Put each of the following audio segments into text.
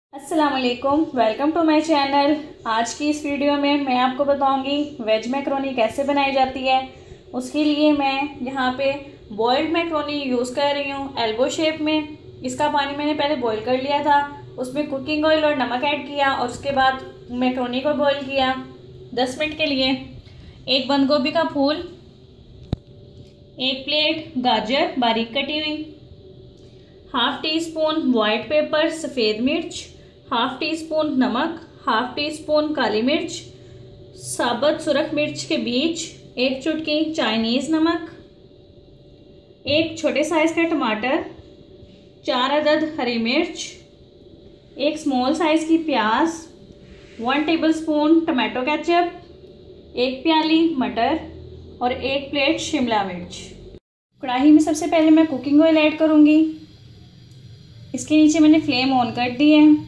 अस्सलाम वालेकुम, welcome to my channel. आज की इस वीडियो में मैं आपको बताऊंगी वेज मैक्रोनी कैसे बनाई जाती है। उसके लिए मैं यहाँ पे बॉइल्ड मैक्रोनी यूज़ कर रही हूँ एल्बो शेप में। इसका पानी मैंने पहले बॉईल कर लिया था, उसमें कुकिंग ऑयल और नमक ऐड किया और उसके बाद मैक्रोनी को बॉईल किया 10 मिनट के लिए। एक बंद गोभी का फूल, एक प्लेट गाजर बारीक कटी हुई, half teaspoon white pepper सफ़ेद मिर्च, हाफ टी स्पून नमक, हाफ टी स्पून काली मिर्च, साबुत सुरख मिर्च के बीज, एक चुटकी चाइनीज़ नमक, एक छोटे साइज़ का टमाटर, 4 अदद हरी मिर्च, एक स्मॉल साइज़ की प्याज, 1 टेबलस्पून टमाटो केचप, एक प्याली मटर और एक प्लेट शिमला मिर्च। कढ़ाई में सबसे पहले मैं कुकिंग ऑयल ऐड करूँगी। इसके नीचे मैंने फ्लेम ऑन कर दी है।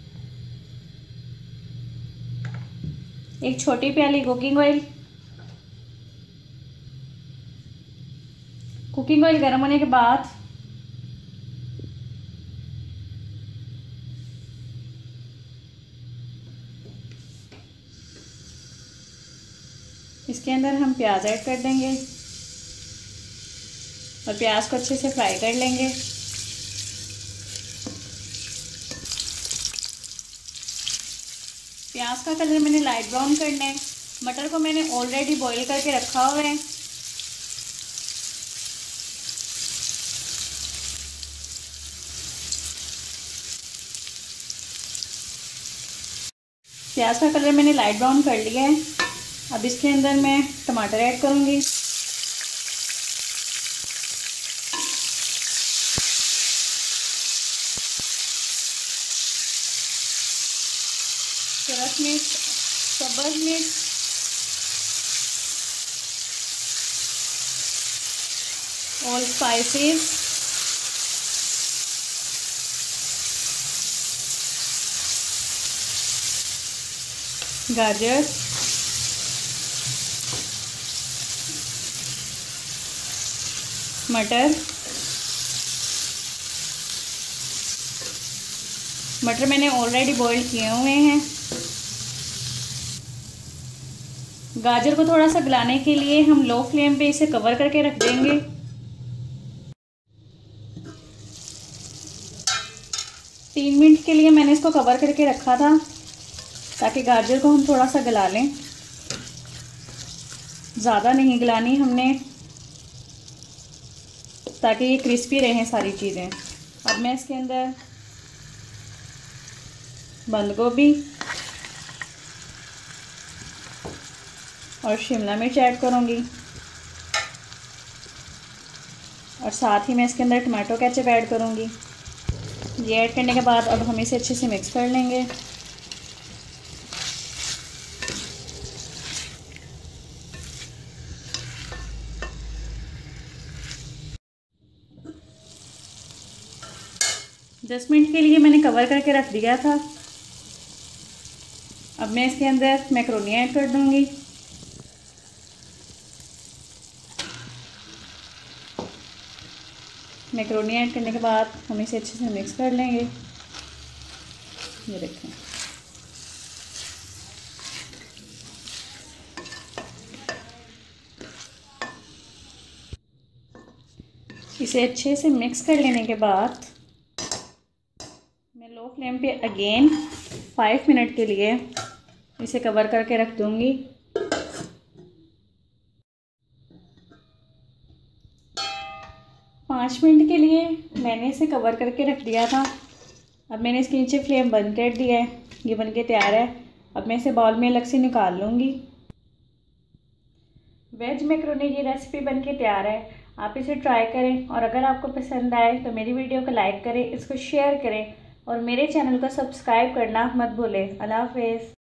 एक छोटी प्याली कुकिंग ऑयल गर्म होने के बाद इसके अंदर हम प्याज ऐड कर देंगे और प्याज को अच्छे से फ्राई कर लेंगे। प्याज का कलर मैंने लाइट ब्राउन करना है। मटर को मैंने ऑलरेडी बॉईल करके रखा हुआ है। प्याज का कलर मैंने लाइट ब्राउन कर लिया है। अब इसके अंदर मैं टमाटर ऐड करूँगी। सुरख मिर्च, सब्ज़ मिर्च, ऑल स्पाइसेस, गाजर, मटर मैंने ऑलरेडी बॉईल किए हुए हैं। गाजर को थोड़ा सा गलाने के लिए हम लो फ्लेम पे इसे कवर करके रख देंगे। तीन मिनट के लिए मैंने इसको कवर करके रखा था ताकि गाजर को हम थोड़ा सा गला लें। ज़्यादा नहीं गलानी हमने, ताकि ये क्रिस्पी रहें सारी चीज़ें। अब मैं इसके अंदर बंद गोभी और शिमला मिर्च ऐड करूँगी और साथ ही मैं इसके अंदर टमाटो केचप ऐड करूँगी। ये ऐड करने के बाद अब हम इसे अच्छे से मिक्स कर लेंगे। दस मिनट के लिए मैंने कवर करके रख दिया था। अब मैं इसके अंदर मैक्रोनी ऐड कर दूँगी। मैक्रोनी ऐड करने के बाद हम इसे अच्छे से मिक्स कर लेंगे। ये देखें, इसे अच्छे से मिक्स कर लेने के बाद मैं लो फ्लेम पे अगेन 5 मिनट के लिए इसे कवर करके रख दूँगी। 5 मिनट के लिए मैंने इसे कवर करके रख दिया था। अब मैंने इसके नीचे फ्लेम बंद कर दिया है। ये बनके तैयार है। अब मैं इसे बाउल में अलग से निकाल लूँगी। वेज मैक्रोनी की रेसिपी बनके तैयार है। आप इसे ट्राई करें और अगर आपको पसंद आए तो मेरी वीडियो को लाइक करें, इसको शेयर करें और मेरे चैनल को सब्सक्राइब करना मत भूलें। अल्लाह हाफ़िज़।